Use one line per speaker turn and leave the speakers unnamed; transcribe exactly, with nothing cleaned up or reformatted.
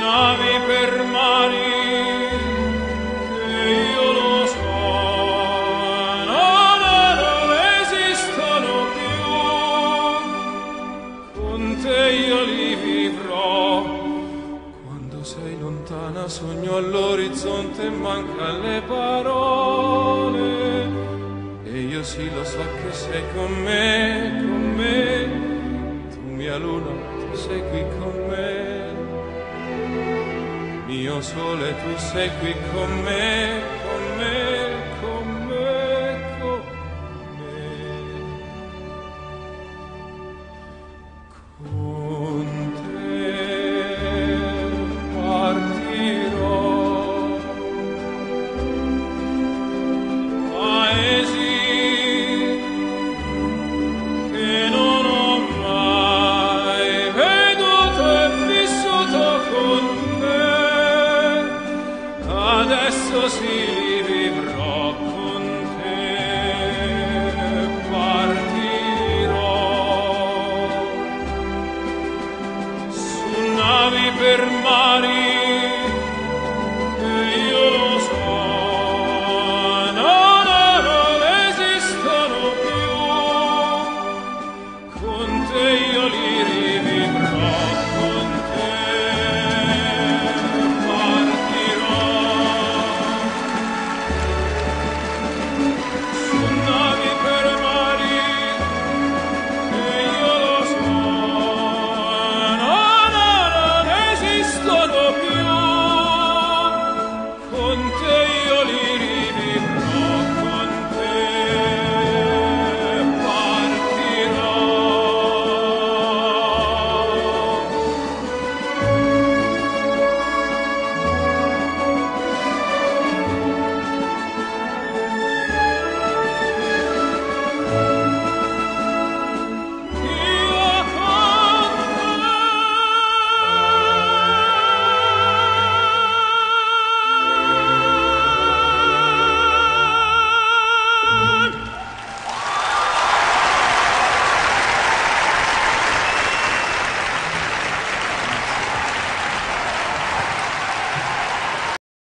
navi per mari, che io lo so, non, non esistono più. Con te io li vivrò. Quando sei lontana sogno all'orizzonte e manca le parole. E io sì lo so che sei con me, con me. Tu mia luna, tu sei qui con me. Mio sole, tu sei qui con me, con me, con me, con me. Con te partirò, paesi che non ho mai veduto e vissuto con te. Adesso sì vivrò con te, partirò su navi per mari.